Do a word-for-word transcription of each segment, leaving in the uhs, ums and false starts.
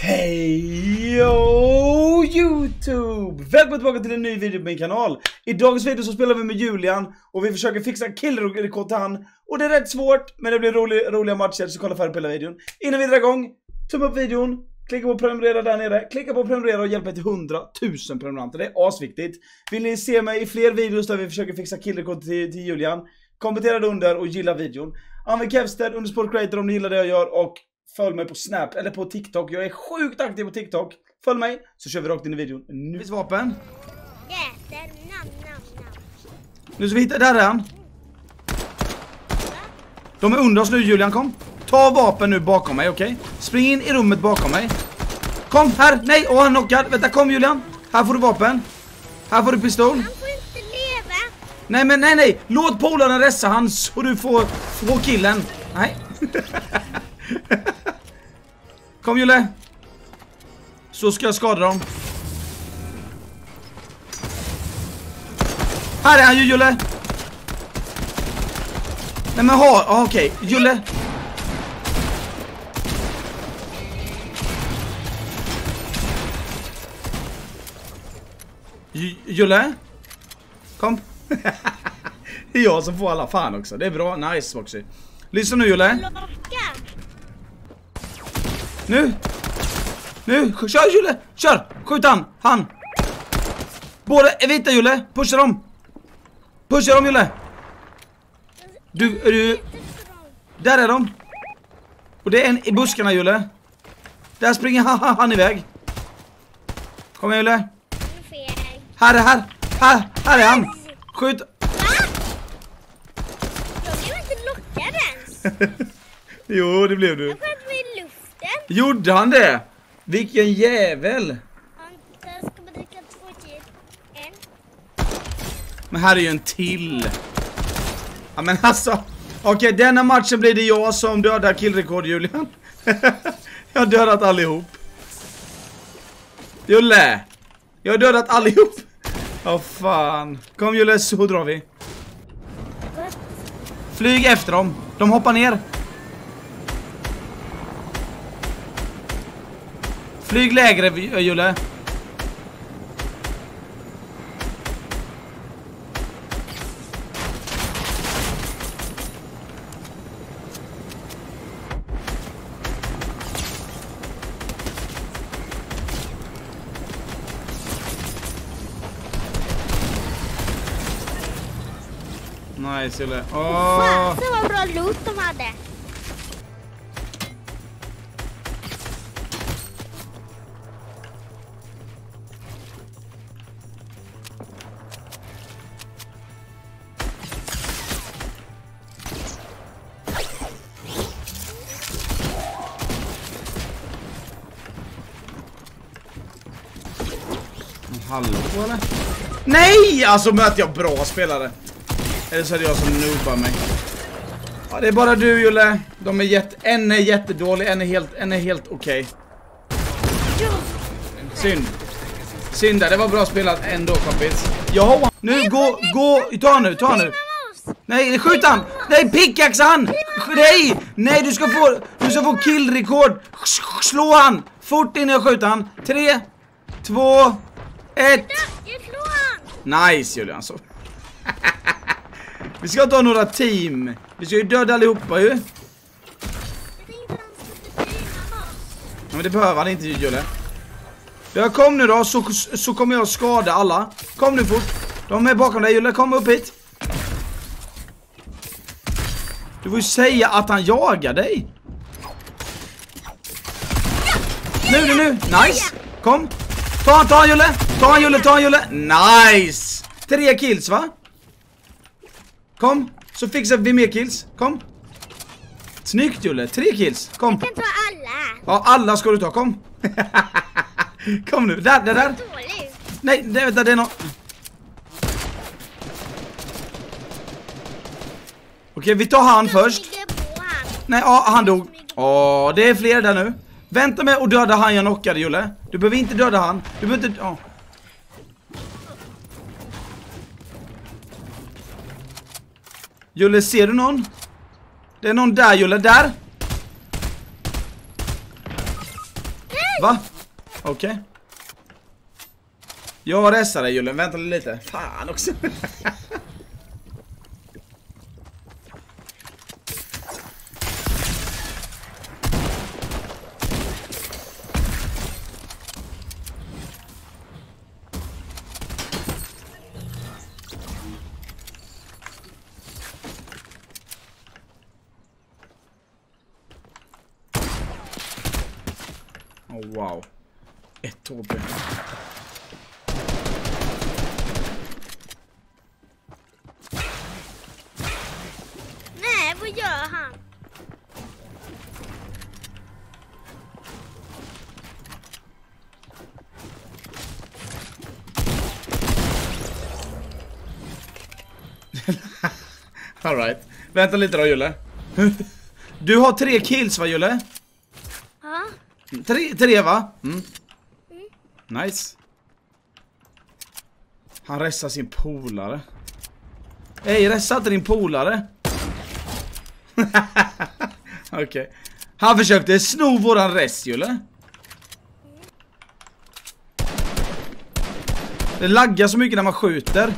Hej yo, YouTube! Välkommen tillbaka till en ny video på min kanal. I dagens video så spelar vi med Julian och vi försöker fixa killrekord till han. Och det är rätt svårt, men det blir roliga, roliga matcher, så kolla färdigt på hela videon. Innan vi drar igång, tumma upp videon, klicka på prenumerera där nere, klicka på prenumerera och hjälp mig till hundratusen prenumeranter. Det är asviktigt. Vill ni se mig i fler videos där vi försöker fixa killrekord till, till Julian, kommentera det under och gilla videon. Använd Kevster under Sport Creator om ni gillar det jag gör, och följ mig på Snap eller på TikTok. Jag är sjukt aktiv på TikTok. Följ mig så kör vi rakt in i videon. Nu finns vapen. Jätter, nam, nam, nam. Nu ska vi hitta, där är han. De är under oss nu, Julian, kom. Ta vapen nu bakom mig, okej? Okay? Spring in i rummet bakom mig. Kom, här, nej, åh han knockad. Vänta, kom Julian. Här får du vapen. Här får du pistol. Han får inte leva. Nej, men nej, nej. Låt polaren ressa han så du får, får killen. Nej. Kom Julle. Så ska jag skada dem. Här är han ju, Julle. Nej men ha, ah, okej, okay. Julle. J Julle. Kom. Det är jag som får alla fan också. Det är bra, nice också. Lyssna nu Julle. Nu. Nu, kör Julle. Kör, skjut han, han. Båda är vita Julle, pusha dem. Pusha dem Julle. Du, är du. Där är de. Och det är en i buskarna Julle. Där springer han, han, han iväg. Kom igen Julle. Här är här. Här, här är han. Skjut. Jag blev inte lockad ens. Jo, det blev du. Jag sköt mig i luften. Gjorde han det? Vilken jävel. Han ska man dricka två till en. Men här är ju en till. Ja men alltså. Okej, okay, denna matchen blir det jag som dödar killrekord, Julian. Jag har dödat allihop. Julle. Jag har dödat allihop. Åh oh, fan. Kom Julle, så drar vi. Flyg efter dem. De hoppar ner. Flyg lägre, Julle. Nice, Julle. Åh. Fan, det var bra loot de hade. Hallå eller? Nej! Alltså möter jag bra spelare. Eller så är det jag som noobar mig. Ja, det är bara du Julle. De är jätte, en är jättedålig, en är helt, en är helt okej. Okay. Synd. Synd där, det var bra spelat ändå kompis. Ja, nu gå, gå, ta nu, ta nu. Nej, skjut han. Nej, pickaxe han. Nej, nej du ska få, du ska få killrekord. Slå han. Fort in och skjut han. Tre, två, ett. Nice Julian så. Vi ska ta några team. Vi ska ju döda allihopa ju. Ja, men det behöver han inte Julle. Ja, kom nu då så, så kommer jag skada alla. Kom nu fort. De är bakom dig Julle, kom upp hit. Du får ju säga att han jagar dig. Nu, nu, nu, nice. Kom. Ta han, ta han Julle. Ta han Julle, ta han Julle. Nice. Tre kills va? Kom, så fixar vi mer kills. Kom. Snyggt Julle, tre kills. Kom. Jag kan ta alla. Ja, alla ska du ta, kom. Kom nu, där, där, där. Nej, det, vänta, det är någon. Okej, vi tar han först. Nej, ja, han dog. Åh, det är fler där nu. Vänta med och döda han jag knockade Julle. Du behöver inte döda han. Du behöver inte, ja. Julle, ser du någon? Det är någon där, Julle, där. Va? Okej. Okay. Jag restar dig, Julen. Vänta lite. Fan också. Oh, wow. Ett H P. Nej, vad gör han? All right. Vänta lite då, Julle. Du har tre kills, va, Julle? Ja. Tre, tre va? Mm. Mm. Nice. Han ressar sin polare. Ej, ressa inte din polare. Okej. Okay. Han försökte sno våran rest, Julle. Det laggar så mycket när man skjuter.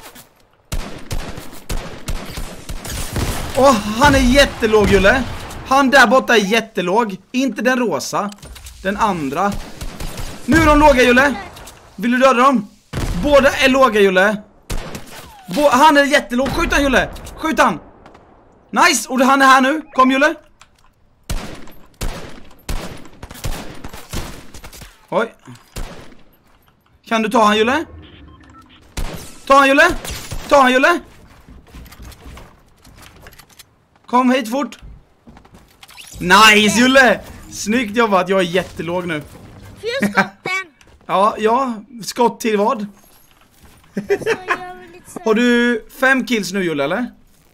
Åh, han är jättelåg, Julle. Han där borta är jättelåg. Inte den rosa. Den andra. Nu är de låga, Julle. Vill du döda dem? Båda är låga, Julle. Bå han är jättelåg. Skjut han, Julle. Skjut han. Nice. Och han är här nu. Kom, Julle. Oj. Kan du ta han, Julle? Ta han, Julle. Ta han, Julle. Kom hit fort. Nice, Julle. Snyggt jobbat. Jag är jättelåg nu. Fyra skotten. Ja, ja. Skott till vad? Så jag vill lite så... Har du fem kills nu, Julle, eller?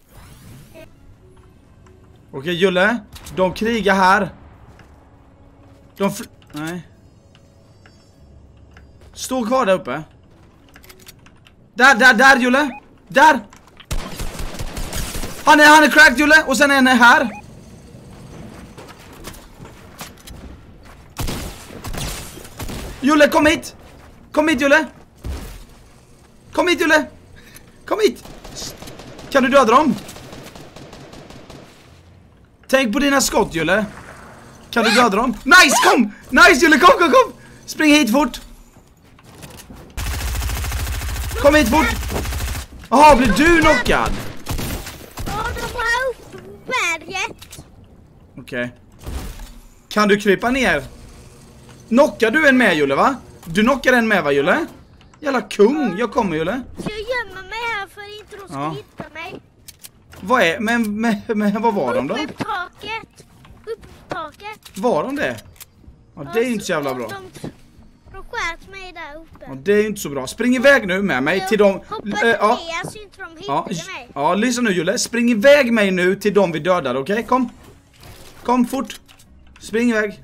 Okej, Julle. De krigar här. De fl- Nej. Stå kvar där uppe. Där, där, där, Julle. Där. Han är, han är cracked, Julle. Och sen är han här. Julle, kom hit. Kom hit, Julle. Kom hit, Julle. Kom hit. Kan du döda dem? Tänk på dina skott, Julle. Kan du döda dem? Nice, kom. Nice, Julle, kom, kom, kom. Spring hit fort. Kom hit fort. Jaha, blir du knockad? Ja, de var uppe på berget. Okej. Okay. Kan du krypa ner? Knockar du en med, Julle, va? Du knockar en med, va, Julle? Jävla kung, jag kommer, Julle. Så jag gömmer mig här för inte de ska Ja. hitta mig. Vad är, men, men, men vad var de då? Uppe på taket. Uppe på taket. Var de det? Ja, det är ju inte så jävla bra. De, de sköt mig där uppe. Ja, det är ju inte så bra. Spring iväg nu med mig till dem. Hoppade äh, ja. ner så inte de Ja, hittade mig. ja, lyssna nu, Julle. Spring iväg mig nu till dem vi dödade, okej? Okay? Kom. Kom fort. Spring iväg.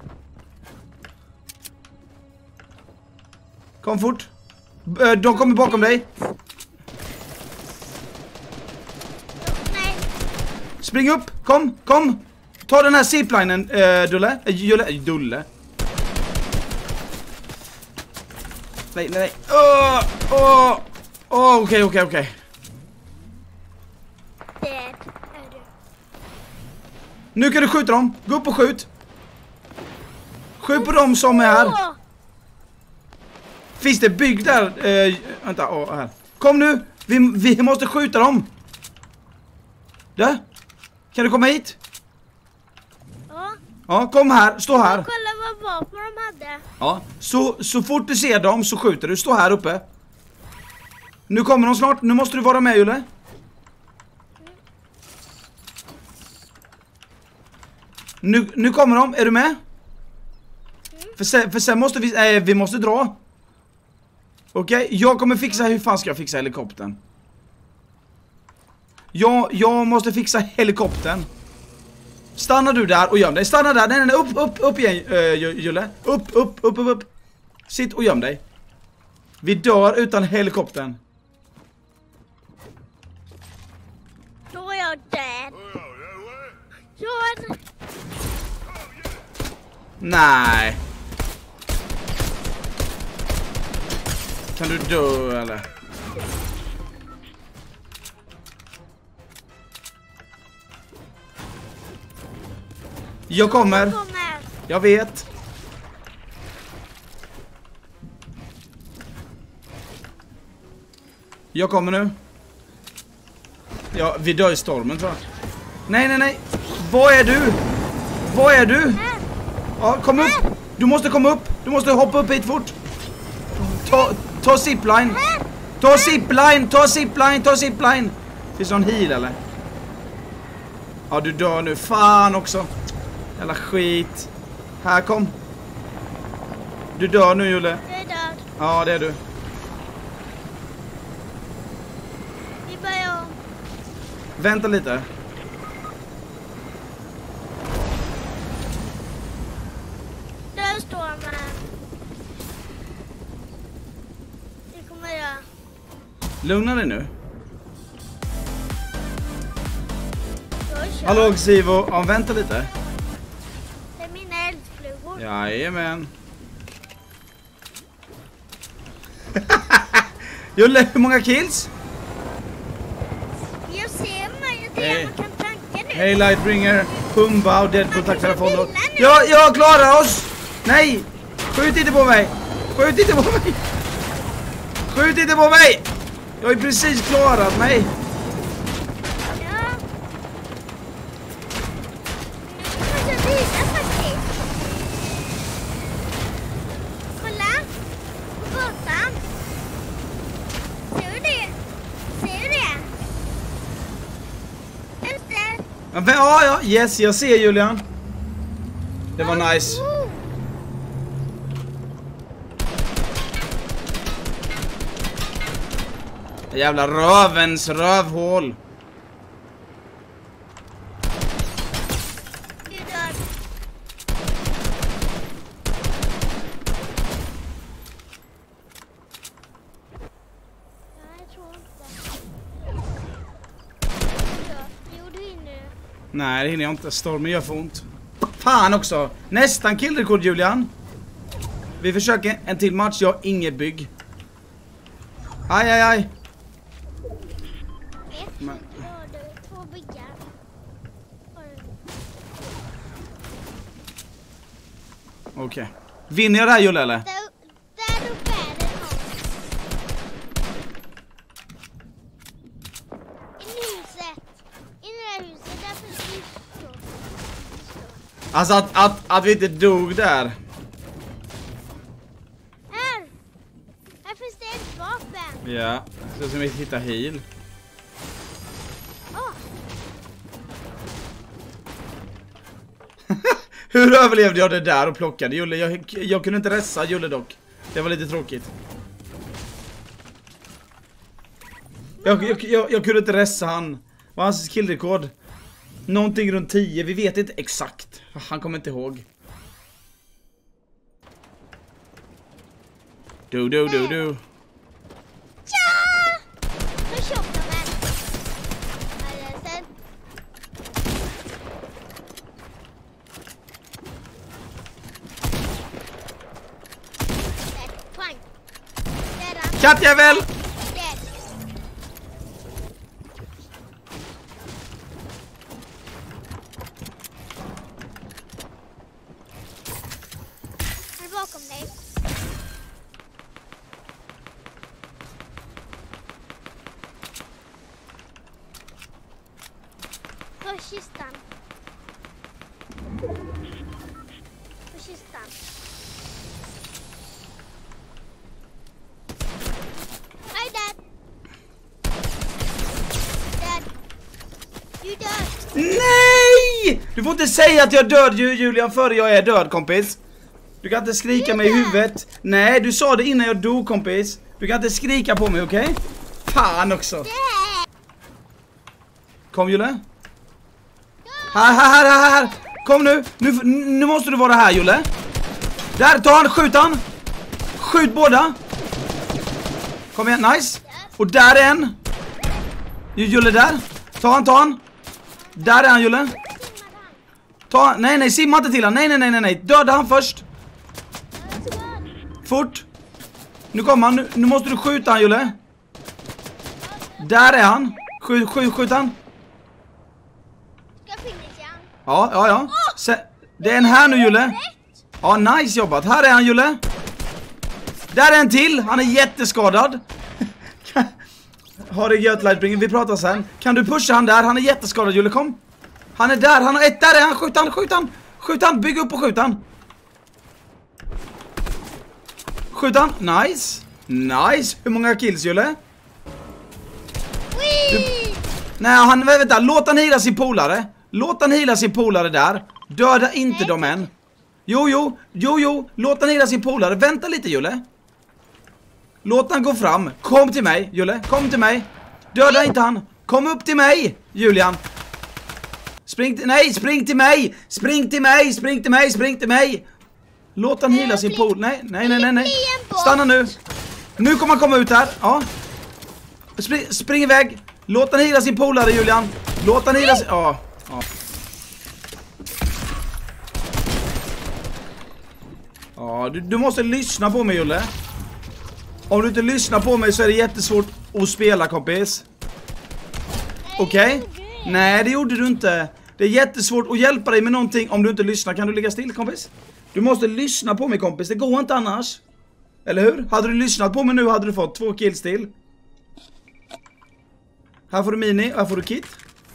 Kom fort. Äh, de kommer bakom dig. Nej. Spring upp. Kom, kom. Ta den här ziplinen, äh, Dulle. Äh, Julle. Äh, Dulle. Nej, nej, nej. Åh, åh. Åh, okej, okej, okej. Det är du. Nu kan du skjuta dem. Gå upp och skjut. Skjut på dem som är här. Åh! Finns det bygg där? Eh, vänta, åh, här. Kom nu. Vi, vi måste skjuta dem. Där. Kan du komma hit? Ja. Ja, kom här. Stå här. Kolla vad vapen de hade. Ja, så, så fort du ser dem så skjuter du. Stå här uppe. Nu kommer de snart. Nu måste du vara med, Julle. Nu, nu kommer de. Är du med? För sen, för sen måste vi... Eh, vi måste dra. Okej, okay? Jag kommer fixa... Hur fan ska jag fixa helikoptern? Jag, jag måste fixa helikoptern. Stanna du där och göm dig. Stanna där. Nej, nej, nej. Upp, upp, upp igen, uh, Julle. Upp, upp, upp, upp, upp. Sitt och göm dig. Vi dör utan helikoptern. Då är jag död. Jag... Nej. Kan du dö eller? Jag kommer. Kommer. Jag vet. Jag kommer nu. Ja, vi dör i stormen tror jag. Nej, nej, nej. Vad är du? Vad är du? Ja, kom upp. Du måste komma upp. Du måste hoppa upp hit fort. Ta, ta zipline. Ta zipline, ta zipline, ta zipline. Finns det någon heal eller? Ja, du dör nu. Fan också. Jävla skit. Här, kom. Du dör nu, Julle. Jag är död. Ja, det är du. Vi börjar om. Vänta lite. Där står man. Det kommer jag. Lugna dig nu. Jag kör. Hallå, Xivo. Ja, vänta lite. Det är mina eldflugor. Jajamän. Julle, hur många kills? Jag ser mig. Jag Hej. ser man kan tanka nu. Hej Lightbringer, Pumba och Deadpool, tack för att follow. bilen nu. Ja, jag klarar oss! Nej! Skjut inte på mig! Skjut inte på mig! Skjut inte på mig! Jag har ju precis klarat mig. Ja. Nu kan jag visa faktiskt. Kolla. På gatan. Ser du det? Ser du det? Vänster. Ja, vä- ja, ja, yes, jag ser Julian. Det var nice. Oh. Jävla rövens rövhål. Du är död. Nej, jag tror inte. Ja, jo, du hinner. Nej, det hinner jag inte. Stormen gör för ont. Fan också. Nästan killrekord, Julian. Vi försöker en till match. Jag har inget bygg. Aj, aj, aj. Ett, Men- ja, det är två byggar. Okej. Vinner jag det här, Julle, eller? Där, där uppe är det någon. In i huset. In i det här huset. Där finns det. Alltså att, att, att vi inte dog där. Här. Här finns det ett vapen. Ja, så som vi hittar heal. Åh, Hur överlevde jag det där och plockade Julle? Jag, jag kunde inte ressa Julle dock. Det var lite tråkigt. Jag, jag, jag, jag kunde inte ressa han. Vad hans killrekord? Någonting runt tio, vi vet inte exakt. Han kommer inte ihåg. Du, du, du, du. tja! Nu köpte de en. Här är sen. Där, pang. Där är han. Kattjävel! Där. Han är bakom dig. På kistan. På kistan. I dead. Dead. You dead. Nej! Du får inte säga att jag är död, Ju- Julian, före jag är död, kompis. Du kan inte skrika mig i huvudet. Nej, du sa det innan jag dog, kompis. Du kan inte skrika på mig, okej? Fan också. Dead. Kom, Julle. Här, här, här, här, här. Kom nu. nu. Nu måste du vara här, Julle. Där, ta han, skjut han. Skjut båda. Kom igen, nice. Och där är en. Julle där. Ta han, ta han. Där är han, Julle. Ta han. Nej, nej, simma inte till han. Nej, nej, nej, nej, nej. Döda han först. Fort. Nu kommer han, nu, nu måste du skjuta han, Julle. Där är han. Skjut, skjut, skjut han. Ska finisha. Ja, ja, ja. Se, det är en här nu, Julle. Ja, nice jobbat. Här är han, Julle. Där är en till. Han är jätteskadad. Har det gött, Lightbringer. Vi pratar sen. Kan du pusha han där? Han är jätteskadad, Julle. Kom. Han är där. Han har ett. Där är han. Skjut han, skjut han. Skjut han. Bygg upp och skjut han. Skjut han. Nice. Nice. Hur många kills, Julle? Du... Nej, han, vänta. Låt han hila sin polare. Låt han hila sin polare där. Döda inte dem än. Jo, jo. Jo, jo. Låt han hila sin polare. Vänta lite, Julle. Låt han gå fram. Kom till mig, Julle. Kom till mig. Döda inte han. Kom upp till mig, Julian. Spring till... Nej, spring till mig. Spring till mig. Spring till mig. Spring till mig. Låt han hila sin pol. Nej, nej, nej, nej, nej. Stanna nu. Nu kommer han komma ut här. Ja. Spring, spring iväg. Låt han hila sin polare, Julian. Låt han hila sin... Ja. Ja. Ja, du, du måste lyssna på mig, Julle. Om du inte lyssnar på mig så är det jättesvårt att spela, kompis. Okej? Okay? Nej, det gjorde du inte. Det är jättesvårt att hjälpa dig med någonting om du inte lyssnar. Kan du ligga still, kompis? Du måste lyssna på mig, kompis. Det går inte annars. Eller hur? Hade du lyssnat på mig nu hade du fått två kills till. Här får du mini, här får du kit.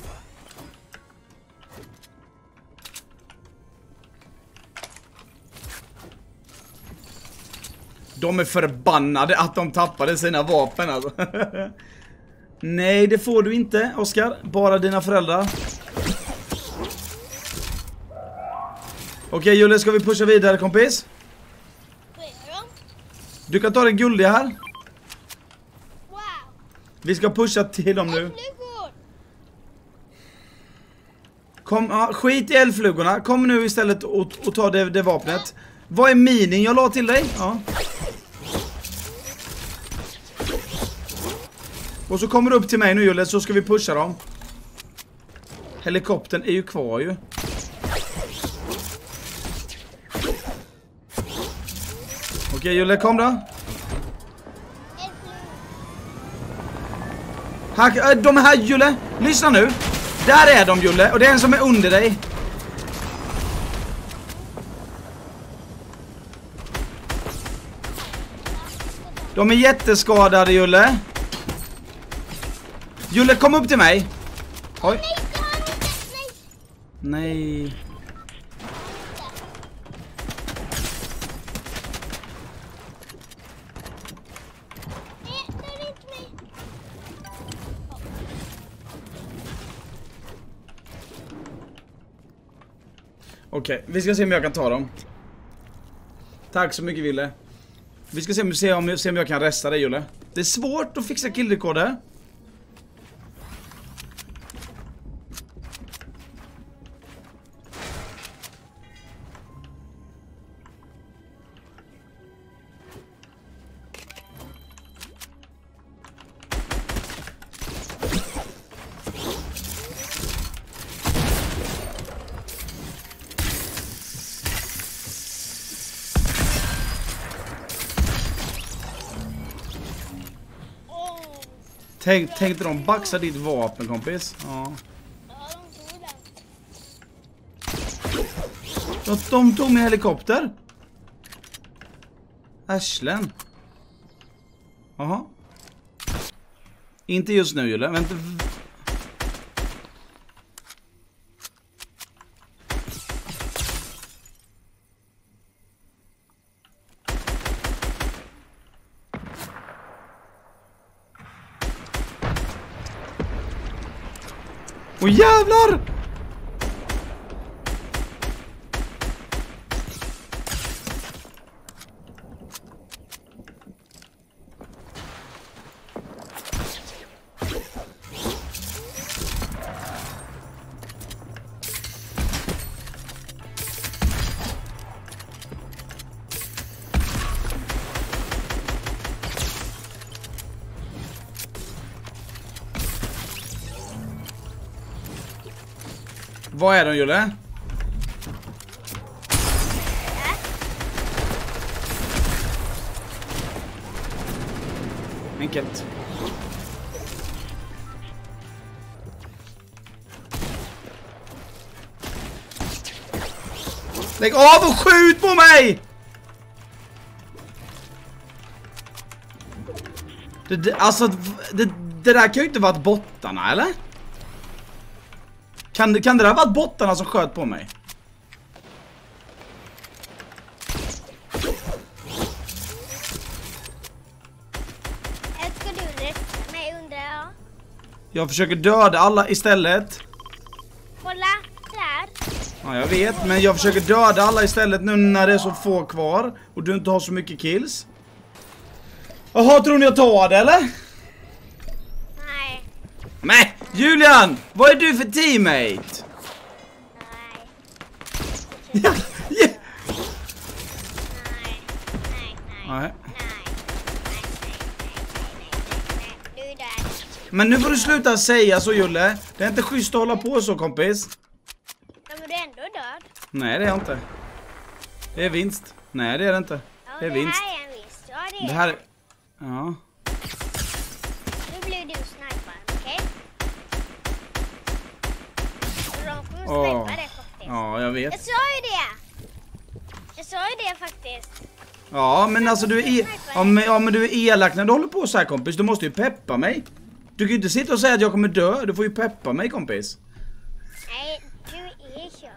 De är förbannade att de tappade sina vapen, alltså. Nej, det får du inte, Oskar. Bara dina föräldrar. Okej, Julle, ska vi pusha vidare, kompis? Du kan ta den guldiga här. Vi ska pusha till dem nu. Kom, ja, skit i eldflugorna. Kom nu istället och, och ta det, det vapnet. Vad är minin jag la till dig? Ja. Och så kommer du upp till mig nu, Julle, så ska vi pusha dem. Helikoptern är ju kvar ju. Okej, Julle, kom då. Här, de här, Julle. Lyssna nu. Där är de, Julle. Och det är en som är under dig. De är jätteskadade, Julle. Julle, kom upp till mig. Oj. Nej. Okej, vi ska se om jag kan ta dem. Tack så mycket, Ville. Vi ska se om, se om, se om jag kan resta dig, Julle. Det är svårt att fixa killrekorder. Tänk, tänkte de baxa ditt vapen, kompis? Ja. De, de tog med helikopter. Ärslen. Jaha. Inte just nu, Julle. Vänta. Åh, jävlar! Vad är de, Julle? Enkelt. Lägg av och skjut på mig! Det, det, alltså, det, det där kan ju inte varit bottarna, eller? Kan det, kan det där varit bottarna som sköt på mig? Ska du rätta mig undrar jag? Jag försöker döda alla istället. Kolla, där. Ja, jag vet, men jag försöker döda alla istället nu när det är så få kvar och du inte har så mycket kills. Jaha, tror ni jag tar det, eller? Nej. Men, Julian! Vad är du för teammate? Nej. Ja, ja. Nej. Nej, nej. Nej. Nej. Du är där. Men nu får du sluta säga så, Julle. Det är inte schysst att hålla på så, kompis. Ja, men du är ändå död. Nej, det är jag inte. Det är vinst. Nej, det är det inte. Ja, Det är vinst. här är en vinst. Ja, det är Det här är... Ja. Nu blir du sniper, okej? Okay? De kommer Åh. snipa det faktiskt. Ja, jag vet. Jag sa ju det! Jag sa ju det faktiskt. Ja, men alltså du är... E ja, men, ja, men du är elak när du håller på så här, kompis. Du måste ju peppa mig. Du kan ju inte sitta och säga att jag kommer dö. Du får ju peppa mig, kompis. Nej, du är körd.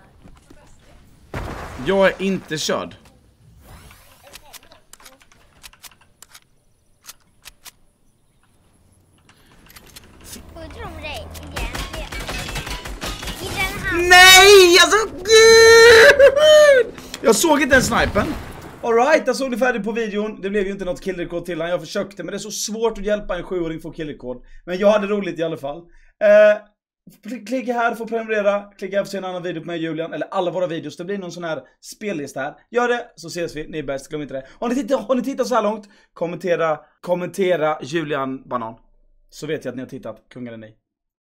Jag är inte körd. Skjuter de dig egentligen? I den här... Nej! Alltså... Gud! Jag såg inte en snipen. Alright, jag såg det färdigt på videon. Det blev ju inte något killrekord till han. Jag försökte, men det är så svårt att hjälpa en sjuåring få killrekord. Men jag hade roligt i alla fall. Eh, klicka här för att prenumerera. Klicka här för att se en annan video på mig och Julian. Eller alla våra videos. Det blir någon sån här spellista här. Gör det, så ses vi. Ni är bäst, glöm inte det. Har ni tittat, har ni tittat så här långt? Kommentera, kommentera Julian Banan. Så vet jag att ni har tittat. Kungen är ni.